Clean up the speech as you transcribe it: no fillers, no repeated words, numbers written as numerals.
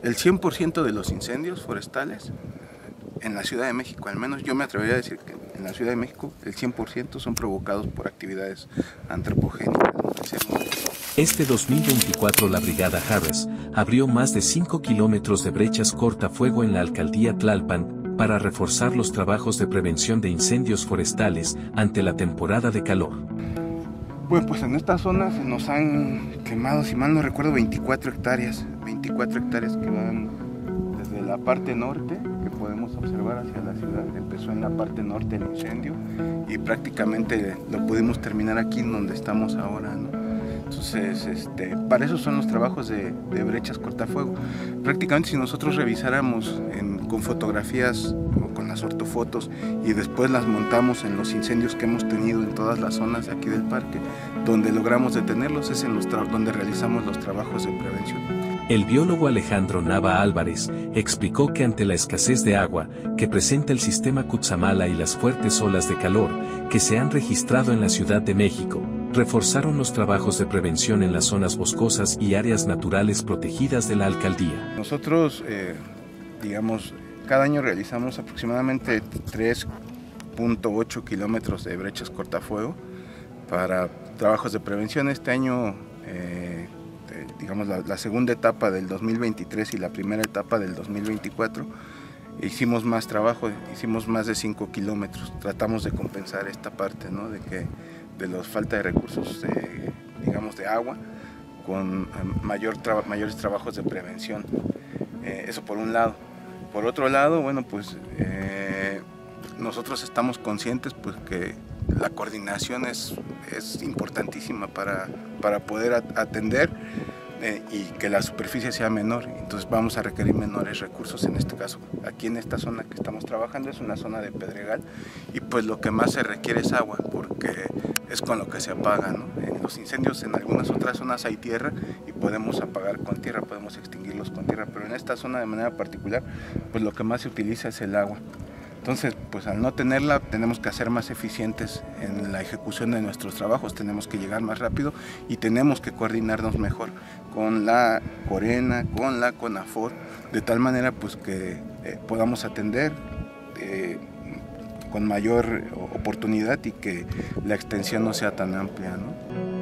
El 100% de los incendios forestales en la Ciudad de México, al menos yo me atrevería a decir que en la Ciudad de México el 100% son provocados por actividades antropogénicas. Este 2024 la Brigada Harris abrió más de 5 kilómetros de brechas cortafuego en la alcaldía Tlalpan para reforzar los trabajos de prevención de incendios forestales ante la temporada de calor. Bueno, pues en esta zona se nos han quemado, si mal no recuerdo, 24 hectáreas que van desde la parte norte, que podemos observar hacia la ciudad. Empezó en la parte norte el incendio y prácticamente lo pudimos terminar aquí en donde estamos ahora, ¿no? Entonces, para eso son los trabajos de brechas cortafuego. Prácticamente si nosotros revisáramos con fotografías o con las ortofotos y después las montamos en los incendios que hemos tenido en todas las zonas de aquí del parque, donde logramos detenerlos es en donde realizamos los trabajos de prevención. El biólogo Alejandro Nava Álvarez explicó que ante la escasez de agua que presenta el sistema Cutzamala y las fuertes olas de calor que se han registrado en la Ciudad de México, reforzaron los trabajos de prevención en las zonas boscosas y áreas naturales protegidas de la alcaldía. Nosotros, cada año realizamos aproximadamente 3.8 kilómetros de brechas cortafuego para trabajos de prevención. Este año, la segunda etapa del 2023 y la primera etapa del 2024, hicimos más trabajo, hicimos más de 5 kilómetros. Tratamos de compensar esta parte, ¿no? de la falta de recursos de agua con mayores trabajos de prevención. Eso por un lado. Por otro lado, bueno, pues nosotros estamos conscientes pues que la coordinación es importantísima para poder atender y que la superficie sea menor. Entonces vamos a requerir menores recursos. En este caso, aquí en esta zona que estamos trabajando es una zona de pedregal y pues lo que más se requiere es agua, porque es con lo que se apaga, ¿no? En los incendios en algunas otras zonas hay tierra y podemos apagar con tierra, podemos extinguirlos con tierra, pero en esta zona de manera particular pues lo que más se utiliza es el agua. Entonces, pues al no tenerla, tenemos que ser más eficientes en la ejecución de nuestros trabajos, tenemos que llegar más rápido y tenemos que coordinarnos mejor con la Corena, con la CONAFOR, de tal manera pues que podamos atender con mayor oportunidad y que la extensión no sea tan amplia, ¿no?